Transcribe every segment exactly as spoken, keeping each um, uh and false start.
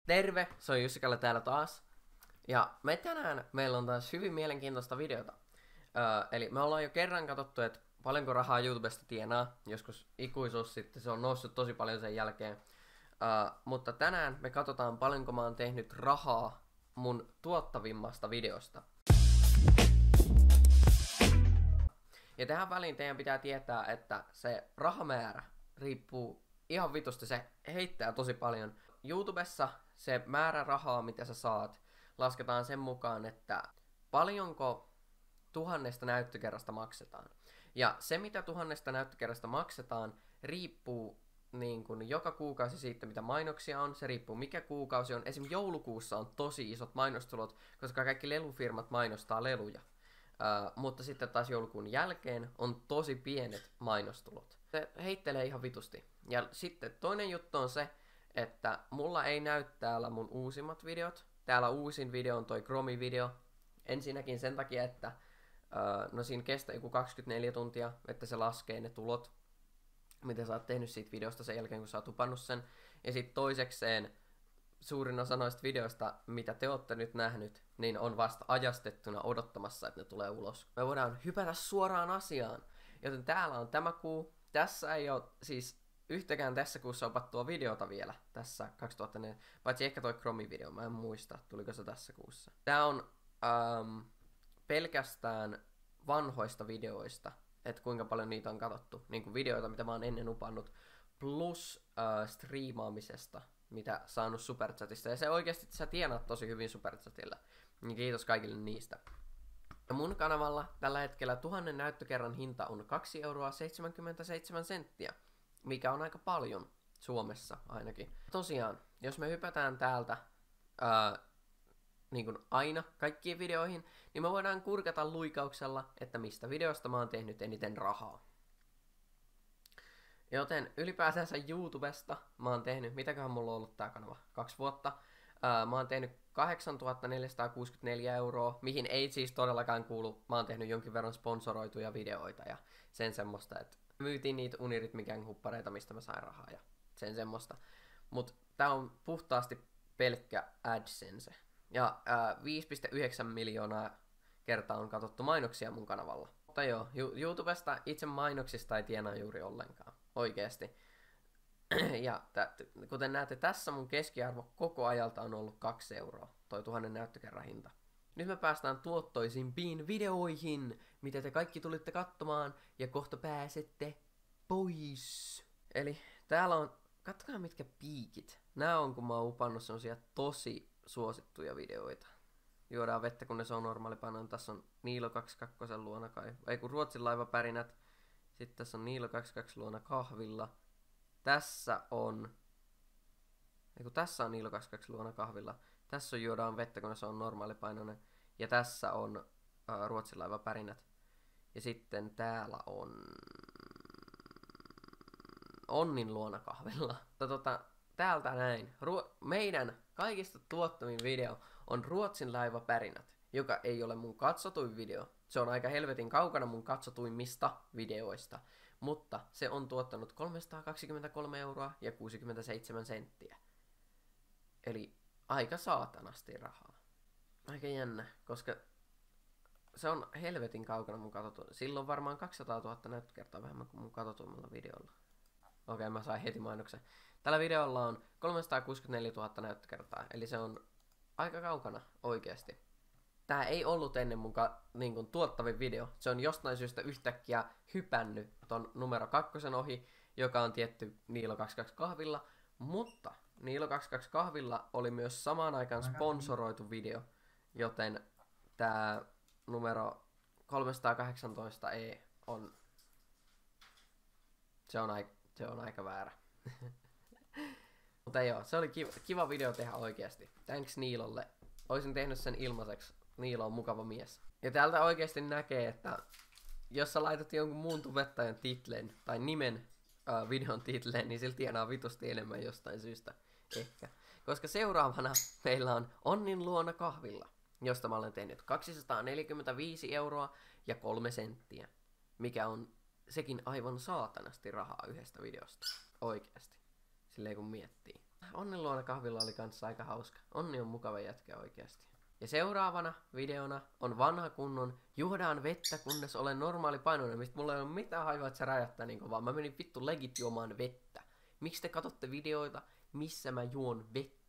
Terve, se on Jussikalla täällä taas. Ja me tänään meillä on taas hyvin mielenkiintoista videota. Öö, eli me ollaan jo kerran katsottu, että paljonko rahaa YouTubesta tienaa. Joskus ikuisuus sitten, se on noussut tosi paljon sen jälkeen. Öö, mutta tänään me katsotaan paljonko mä oon tehnyt rahaa mun tuottavimmasta videosta. Ja tähän väliin teidän pitää tietää, että se rahamäärä riippuu ihan vitusti, se heittää tosi paljon. YouTubessa se määrä rahaa, mitä sä saat, lasketaan sen mukaan, että paljonko tuhannesta näyttökerrasta maksetaan. Ja se, mitä tuhannesta näyttökerrasta maksetaan, riippuu niin kun joka kuukausi siitä, mitä mainoksia on. Se riippuu, mikä kuukausi on. Esimerkiksi joulukuussa on tosi isot mainostulot, koska kaikki lelufirmat mainostaa leluja. Uh, mutta sitten taas joulukuun jälkeen on tosi pienet mainostulot. Se heittelee ihan vitusti. Ja sitten toinen juttu on se, että mulla ei näy täällä mun uusimmat videot. Täällä uusin video on toi Chromie-video. Ensinnäkin sen takia, että uh, no siinä kestää joku kaksikymmentäneljä tuntia, että se laskee ne tulot, mitä sä oot tehnyt siitä videosta sen jälkeen, kun sä oot tupannut sen. Ja sitten toisekseen suurin osa noista videoista, mitä te olette nyt nähnyt, niin on vasta ajastettuna odottamassa, että ne tulee ulos. Me voidaan hypätä suoraan asiaan. Joten täällä on tämä kuu. Tässä ei ole siis yhtäkään tässä kuussa opattua videota vielä. Tässä kaksituhattaneljä. Paitsi ehkä toi Chromie-video, mä en muista, tuliko se tässä kuussa. Tää on ähm, pelkästään vanhoista videoista, että kuinka paljon niitä on katsottu. Niin kuin videoita, mitä mä oon ennen upannut. Plus äh, striimaamisesta, mitä saanut Superchatista. Ja se oikeasti sä tienaat tosi hyvin Superchatilla. Niin kiitos kaikille niistä. Ja mun kanavalla tällä hetkellä tuhannen näyttökerran hinta on kaksi euroa seitsemänkymmentäseitsemän senttiä. Mikä on aika paljon Suomessa ainakin. Tosiaan, jos me hypätään täältä ää, niin kuin aina kaikkiin videoihin, niin me voidaan kurkata luikauksella, että mistä videosta mä oon tehnyt eniten rahaa. Joten ylipäätänsä YouTubesta mä oon tehnyt, mitäköhän mulla on ollut tää kanava, kaksi vuotta. Ää, mä oon tehnyt kahdeksantuhatta neljäsataakuusikymmentäneljä euroa, mihin ei siis todellakaan kuulu. Mä oon tehnyt jonkin verran sponsoroituja videoita ja sen semmoista, että myytiin niitä Unirit mikään huppareita, mistä mä sain rahaa ja sen semmoista. Mut tää on puhtaasti pelkkä AdSense. Ja ää, viisi pilkku yhdeksän miljoonaa kertaa on katsottu mainoksia mun kanavalla. Mutta joo, YouTubesta itse mainoksista ei tienaa juuri ollenkaan. Oikeesti. Ja t- kuten näette, tässä mun keskiarvo koko ajalta on ollut kaksi euroa. Toi tuhannen näyttökerran hinta. Nyt me päästään tuottoisimpiin videoihin, mitä te kaikki tulitte katsomaan. Ja kohta pääsette pois. Eli täällä on, katsokaa mitkä piikit. Nää on, kun mä oon upannut semmosia tosi suosittuja videoita. Juodaan vettä, kun ne se on normaalipainoin. Tässä on Niilo kaksikymmentäkaksi luona kai. Ei kun Ruotsin laivapärinät. Sitten tässä on Niilo kaksikymmentäkaksi luona kahvilla. Tässä on... Ei kun tässä on Niilo kaksikymmentäkaksi luona kahvilla. Tässä on Juodaan vettä, kun se on normaalipainoinen. Ja tässä on ää, Ruotsin laivapärinät. Ja sitten täällä on... Onnin luona kahvilla. Tota, täältä näin. Ruo- meidän kaikista tuottomin video on Ruotsin laivapärinät, joka ei ole mun katsotuin video. Se on aika helvetin kaukana mun katsotuimmista videoista, mutta se on tuottanut kolmesataakaksikymmentäkolme euroa ja kuusikymmentäseitsemän senttiä. Eli aika saatanasti rahaa. Aika jännä, koska se on helvetin kaukana mun katsotuin. Silloin varmaan kaksisataatuhatta näyttökertaa vähemmän kuin mun katsotuimmalla videolla. Okei, okay, mä sain heti mainoksen. Tällä videolla on kolmesataakuusikymmentäneljätuhatta näyttökertaa, eli se on aika kaukana oikeesti. Tää ei ollut ennen mun ka- niin kun tuottavin video. Se on jostain syystä yhtäkkiä hypännyt ton numero kakkosen ohi, joka on tietty Niilo kaksikymmentäkaksi kahvilla. Mutta Niilo kaksikymmentäkaksi kahvilla oli myös samaan aikaan sponsoroitu video, joten tää numero kolmesataakahdeksantoista E on... Se on aika... Se on aika väärä. Mutta joo, se oli kiva, kiva video tehdä oikeasti. Thanks Niilolle. Oisin tehnyt sen ilmaiseksi. Niilo on mukava mies. Ja täältä oikeasti näkee, että jos sä laitat jonkun muun tubettajan titlen tai nimen uh, videon titleen, niin silti tienaa vitusti enemmän jostain syystä. Ehkä. Koska seuraavana meillä on Onnin luona kahvilla, josta mä olen tehnyt kaksisataaneljäkymmentäviisi euroa ja kolme senttiä. Mikä on sekin aivan saatanasti rahaa yhdestä videosta. Oikeasti. Silleen kun miettii. Onnin luona kahvilla oli kanssa aika hauska. Onni on mukava jätkä oikeasti. Ja seuraavana videona on vanha kunnon juodaan vettä, kunnes olen normaali painoinen, mistä mulla ei ole mitään haivaa, että se räjähtää niin kovaa. Mä menin vittu legit juomaan vettä. Miksi te katsotte videoita, missä mä juon vettä?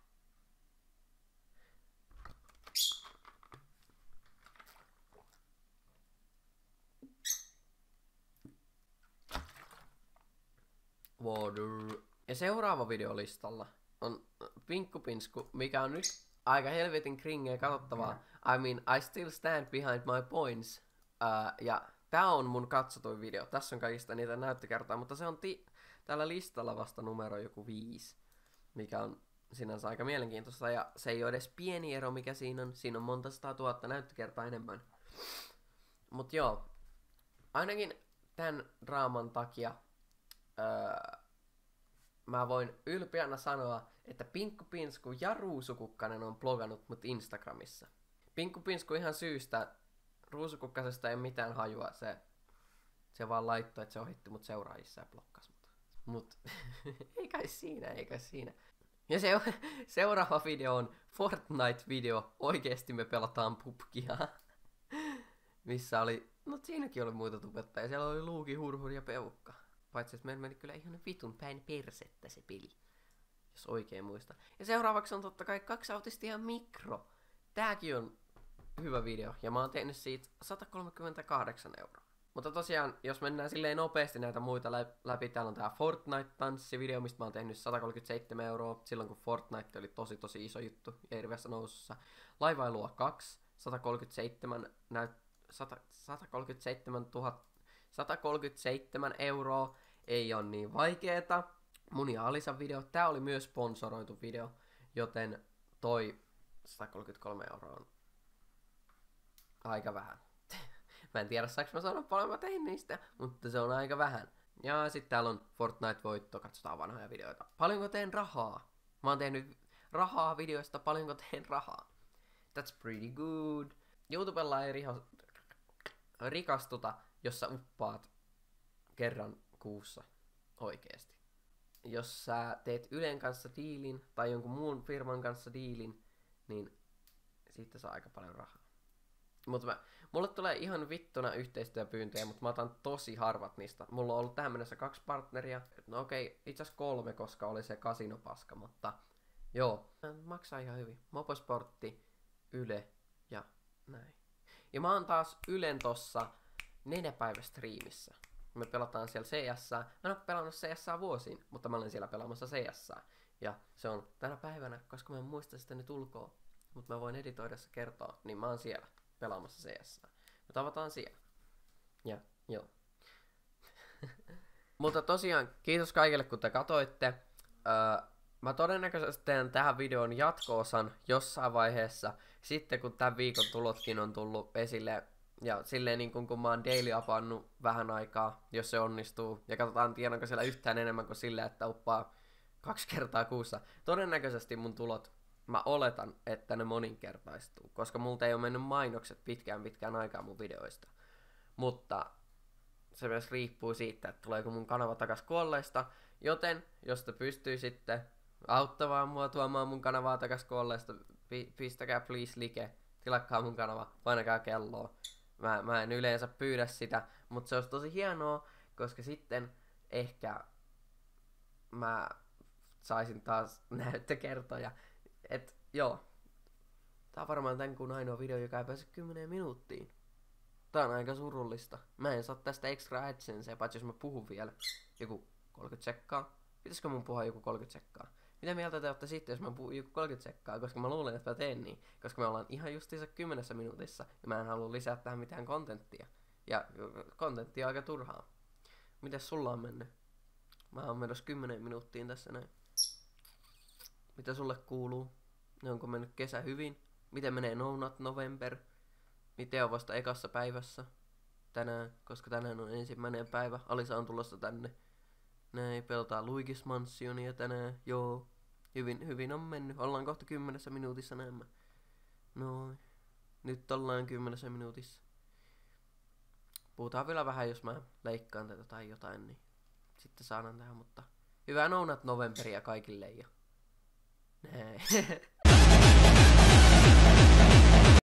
Water. Ja seuraava videolistalla on Pinkku Pinsku, mikä on nyt aika helvetin kringeä katsottavaa. I mean, I still stand behind my points. Uh, ja tää on mun katsotuin video. Tässä on kaikista niitä näyttökertaa, mutta se on ti- tällä listalla vasta numero joku viisi, mikä on sinänsä aika mielenkiintoista. Ja se ei ole edes pieni ero, mikä siinä on. Siinä on monta sataa tuhatta näyttökertaa enemmän. Mut joo, ainakin tämän draaman takia öö, mä voin ylpeänä sanoa, että Pinkku Pinsku ja Ruusukukkanen on blogannut mut Instagramissa. Pinkku Pinsku ihan syystä, Ruusukukkasesta ei mitään hajua, se, se vaan laittoi, että se ohitti mut seuraajissa ja blokkas mut. Mut ei kai siinä, ei kai siinä. Ja se, seuraava video on Fortnite-video, oikeesti me pelataan pubgia. Missä oli, no siinäkin oli muita tubettajia, siellä oli Luuki, Hurhur ja Peukka. Paitsi, että meillä meni kyllä ihan vitun päin persettä se peli, jos oikein muista. Ja seuraavaksi on totta kai kaksi autistia mikro. Tääkin on hyvä video, ja mä oon tehnyt siitä sata kolmekymmentäkahdeksan euroa. Mutta tosiaan, jos mennään silleen nopeasti näitä muita läpi, täällä on tää Fortnite-tanssivideo, mistä mä oon tehnyt sata kolmekymmentäseitsemän euroa, silloin kun Fortnite oli tosi tosi iso juttu ja hirveässä nousussa. Laivailua kaksi, sata kolmekymmentäseitsemän, näyt, sata, sata kolmekymmentäseitsemän tuhatta, sata kolmekymmentäseitsemän euroa, ei ole niin vaikeeta. Mun ja Alisan video, tää oli myös sponsoroitu video, joten toi sata kolmekymmentäkolme euroa on aika vähän. Mä en tiedä saanko mä sanoa paljon mä tein niistä, mutta se on aika vähän. Ja sitten täällä on Fortnite-voitto, katsotaan vanhoja videoita. Paljonko teen rahaa? Mä oon tehnyt rahaa videoista, paljonko teen rahaa. That's pretty good. YouTubella ei riho, rikastuta, jos sä uppaat kerran kuussa oikeesti. Jos sä teet Ylen kanssa diilin tai jonkun muun firman kanssa diilin, niin siitä saa aika paljon rahaa. Mutta mä, mulle tulee ihan vittuna yhteistyöpyyntöjä, mutta mä otan tosi harvat niistä. Mulla on ollut tähän mennessä kaksi partneria. No okei, itse asiassa kolme, koska oli se kasinopaska, mutta joo. Maksaa ihan hyvin. Moposportti, Yle ja näin. Ja mä oon taas Ylen tossa neljäpäivästriimissä. Me pelataan siellä C S. Mä en oo pelannut C S vuosiin, mutta mä olen siellä pelaamassa C S. Ja se on tänä päivänä, koska mä en muista sitä nyt ulkoa, mutta mä voin editoida se kertoa, niin mä oon siellä pelaamassa C S. Me tavataan siellä. Ja joo. Mutta tosiaan, kiitos kaikille kun te katoitte. Öö, mä todennäköisesti teen tähän videon jatko-osan jossain vaiheessa, sitten kun tämän viikon tulotkin on tullut esille. Ja silleen niin kun, kun mä oon daily apannut vähän aikaa, jos se onnistuu. Ja katsotaan tiedonko siellä yhtään enemmän kuin silleen, että uppaa kaksi kertaa kuussa. Todennäköisesti mun tulot, mä oletan, että ne moninkertaistuu, koska multa ei ole mennyt mainokset pitkään pitkään aikaa mun videoista. Mutta se myös riippuu siitä, että tuleeko mun kanava takas kuolleista. Joten, jos te pystyisitte auttamaan mua tuomaan mun kanavaa takas kuolleista, pi- pistäkää please like, tilakkaa mun kanava, painakaa kelloa. Mä, mä en yleensä pyydä sitä, mutta se olisi tosi hienoa, koska sitten ehkä mä saisin taas näyttökertoja. Et joo, tää on varmaan tän kun ainoa video, joka ei pääse kymmeneen minuuttiin. Tää on aika surullista. Mä en saa tästä extra AdSensea, paitsi jos mä puhun vielä joku kolmekymmentä sekkaa. Pitäisikö mun puhua joku kolmekymmentä sekkaa? Mitä mieltä te olette sitten, jos mä puhun joku kolmekymmentä sekkaa, koska mä luulen, että mä teen niin. Koska me ollaan ihan justiinsa kymmenessä minuutissa, ja mä en halua lisää tähän mitään kontenttia. Ja kontenttia on aika turhaa. Mites sulla on mennyt? Mä oon menossa kymmeneen minuuttiin tässä näin. Mitä sulle kuuluu? Onko mennyt kesä hyvin? Miten menee No Nut November? Miten on vasta ekassa päivässä? Tänään, koska tänään on ensimmäinen päivä. Alisa on tulossa tänne. Näin, pelataan Luigi's Mansionia tänään. Joo, hyvin, hyvin on mennyt. Ollaan kohta kymmenessä minuutissa näemmä. Noin. Nyt ollaan kymmenessä minuutissa. Puhutaan vielä vähän, jos mä leikkaan tätä tai jotain, niin sitten saadaan tähän, mutta hyvää No Nut Novemberia kaikille ja Ei.